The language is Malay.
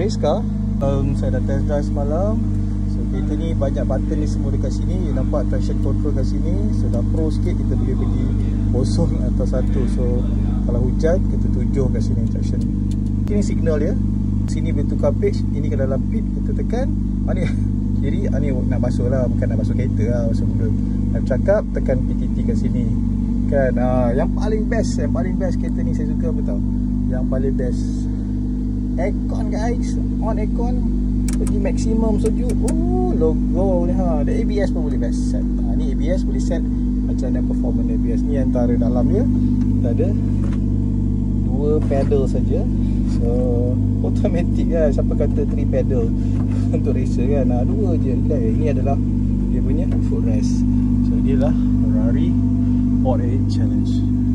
race car. Saya dah test drive semalam. So kereta ni banyak button ni semua dekat sini. You nampak traction control kat sini. So dah pro sikit, kita boleh pergi kosong atau satu. So kalau hujan kita 7 kat sini traction. Ini signal dia. Sini boleh tukar page. Ini ke dalam pit, kita tekan. Ni kiri, ni nak basuh lah, bukan nak basuh kereta lah, basuh mulut. Nak cakap, tekan PTT kat sini kan. Yang paling best kereta ni saya suka apa tau? Yang paling best aircon guys. On aircon, pergi maksimum sejuk. Logo ni The ABS pun boleh best set. Ni ABS boleh set macam mana performance ABS. Ni antara dalam dia. Kita ada 2 pedal saja. So automatic kan. Siapa kata 3 pedal untuk racer kan. 2 je. Ini adalah dia punya footrest. So inilah Ferrari 48 Challenge.